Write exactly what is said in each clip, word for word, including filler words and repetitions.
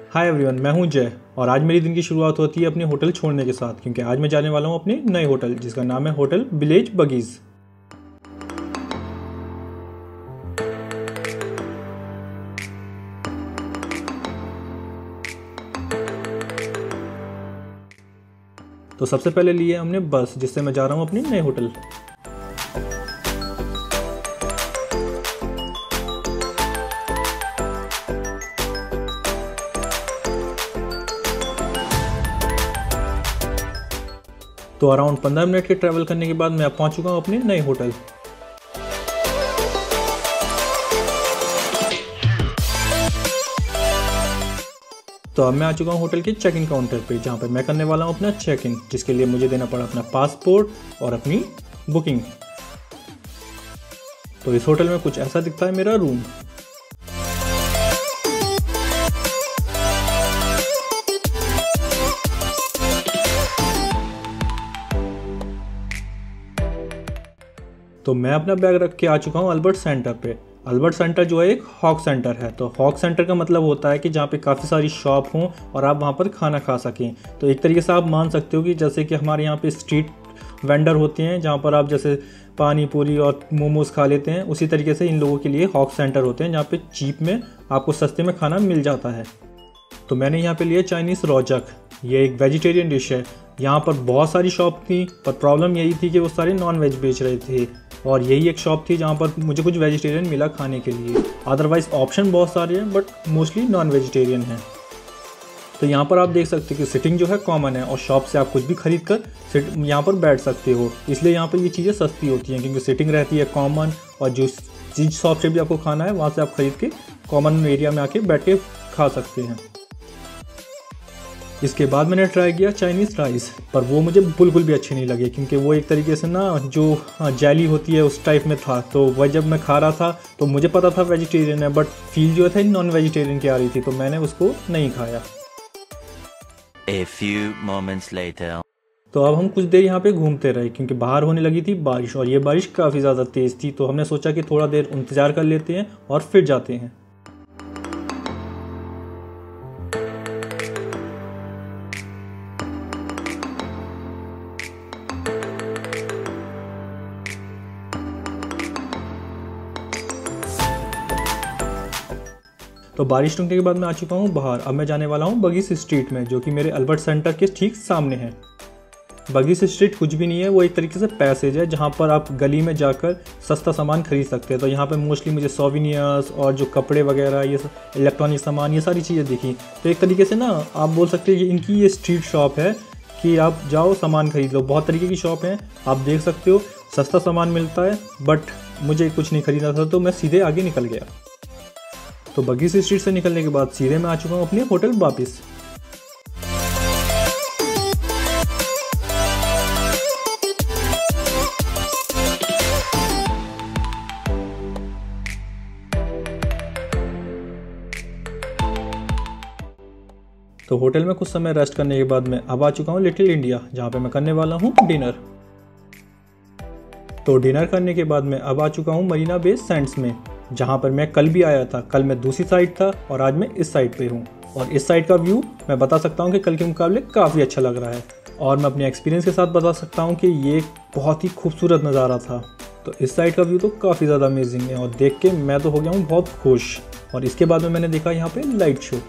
Hi everyone, मैं हूं जय और आज मेरी दिन की शुरुआत होती है अपने होटल छोड़ने के साथ, क्योंकि आज मैं जाने वाला हूं अपने नए होटल जिसका नाम है होटल विलेज बगीज। तो सबसे पहले लिए हमने बस, जिससे मैं जा रहा हूं अपने नए होटल। तो अराउंड पंद्रह मिनट के ट्रैवल करने के बाद मैं अब पहुंच चुका हूं अपने नए होटल। तो अब मैं आ चुका हूं होटल के चेक इन काउंटर पे, जहां पर मैं करने वाला हूं अपना चेक इन, जिसके लिए मुझे देना पड़ा अपना पासपोर्ट और अपनी बुकिंग। तो इस होटल में कुछ ऐसा दिखता है मेरा रूम। तो मैं अपना बैग रख के आ चुका हूँ अल्बर्ट सेंटर पे। अल्बर्ट सेंटर जो है एक हॉक सेंटर है। तो हॉक सेंटर का मतलब होता है कि जहाँ पे काफ़ी सारी शॉप हों और आप वहाँ पर खाना खा सकें। तो एक तरीके से आप मान सकते हो कि जैसे कि हमारे यहाँ पे स्ट्रीट वेंडर होते हैं, जहाँ पर आप जैसे पानी पूरी और मोमोज खा लेते हैं, उसी तरीके से इन लोगों के लिए हॉक सेंटर होते हैं, जहाँ पे चीप में आपको सस्ते में खाना मिल जाता है। तो मैंने यहाँ पे लिया चाइनीज़ रोजक। ये एक वेजिटेरियन डिश है। यहाँ पर बहुत सारी शॉप थी, पर प्रॉब्लम यही थी कि वो सारे नॉन वेज बेच रहे थे, और यही एक शॉप थी जहाँ पर मुझे कुछ वेजिटेरियन मिला खाने के लिए। अदरवाइज़ ऑप्शन बहुत सारे हैं, बट मोस्टली नॉन वेजिटेरियन हैं। तो यहाँ पर आप देख सकते हो कि सिटिंग जो है कॉमन है, और शॉप से आप कुछ भी खरीद कर सिट यहाँ पर बैठ सकते हो। इसलिए यहाँ पर ये चीज़ें सस्ती होती हैं, क्योंकि सिटिंग रहती है कॉमन, और जो जिस शॉप से भी आपको खाना है वहाँ से आप खरीद के कॉमन एरिया में आके बैठ के खा सकते हैं। इसके बाद मैंने ट्राई किया चाइनीज़ राइस, पर वो मुझे बिल्कुल भी अच्छे नहीं लगे, क्योंकि वो एक तरीके से ना जो जेली होती है उस टाइप में था। तो वह जब मैं खा रहा था तो मुझे पता था वेजिटेरियन है, बट फील जो था नॉन वेजिटेरियन की आ रही थी, तो मैंने उसको नहीं खाया। A few moments later. तो अब हम कुछ देर यहाँ पे घूमते रहे, क्योंकि बाहर होने लगी थी बारिश, और ये बारिश काफ़ी ज़्यादा तेज़ थी। तो हमने सोचा कि थोड़ा देर इंतज़ार कर लेते हैं और फिर जाते हैं। तो बारिश रुकने के बाद मैं आ चुका हूँ बाहर। अब मैं जाने वाला हूँ बगीस स्ट्रीट में, जो कि मेरे अल्बर्ट सेंटर के ठीक सामने है। बगीस स्ट्रीट कुछ भी नहीं है, वो एक तरीके से पैसेज है जहाँ पर आप गली में जाकर सस्ता सामान खरीद सकते हैं। तो यहाँ पे मोस्टली मुझे सोविनियर्स और जो कपड़े वगैरह, ये इलेक्ट्रॉनिक सामान, ये सारी चीज़ें दिखी। तो एक तरीके से ना आप बोल सकते हैं कि इनकी ये स्ट्रीट शॉप है कि आप जाओ सामान खरीद लो। बहुत तरीके की शॉप हैं, आप देख सकते हो, सस्ता सामान मिलता है। बट मुझे कुछ नहीं खरीदना था, तो मैं सीधे आगे निकल गया। तो बगीस स्ट्रीट से निकलने के बाद सीधे मैं आ चुका हूँ अपने होटल वापस। तो होटल में कुछ समय रेस्ट करने के बाद मैं अब आ चुका हूँ लिटिल इंडिया, जहाँ पे मैं करने वाला हूँ डिनर। तो डिनर करने के बाद मैं अब आ चुका हूँ मरीना बे सैंड्स में, जहाँ पर मैं कल भी आया था। कल मैं दूसरी साइड था और आज मैं इस साइड पे हूँ, और इस साइड का व्यू मैं बता सकता हूँ कि कल के मुकाबले काफ़ी अच्छा लग रहा है। और मैं अपने एक्सपीरियंस के साथ बता सकता हूँ कि ये बहुत ही खूबसूरत नज़ारा था। तो इस साइड का व्यू तो काफ़ी ज़्यादा अमेजिंग है, और देख के मैं तो हो गया हूँ बहुत खुश। और इसके बाद में मैंने देखा यहाँ पे लाइट शो।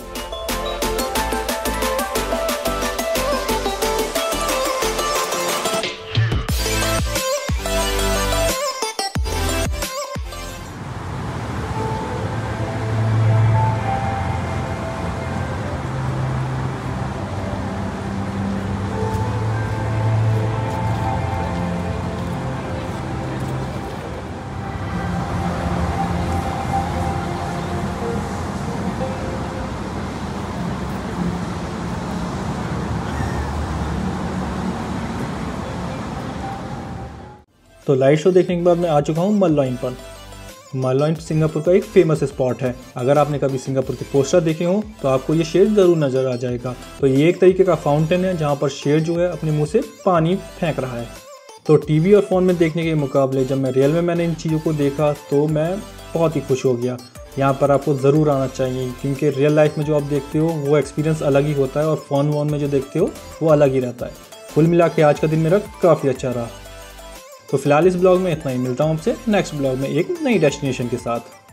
तो लाइट शो देखने के बाद मैं आ चुका हूँ मर्लाइन पर। मर्लाइन सिंगापुर का एक फेमस स्पॉट है। अगर आपने कभी सिंगापुर के पोस्टर देखे हो तो आपको ये शेर ज़रूर नज़र आ जाएगा। तो ये एक तरीके का फाउंटेन है जहाँ पर शेर जो है अपने मुंह से पानी फेंक रहा है। तो टीवी और फ़ोन में देखने के मुकाबले जब मैं रियल में मैंने इन चीज़ों को देखा तो मैं बहुत ही खुश हो गया। यहाँ पर आपको ज़रूर आना चाहिए, क्योंकि रियल लाइफ में जो आप देखते हो वो एक्सपीरियंस अलग ही होता है और फ़ोन वोन में जो देखते हो वो अलग ही रहता है। कुल मिला के आज का दिन मेरा काफ़ी अच्छा रहा। तो फिलहाल इस ब्लॉग में इतना ही, मिलता हूँ आपसे नेक्स्ट ब्लॉग में एक नई डेस्टिनेशन के साथ।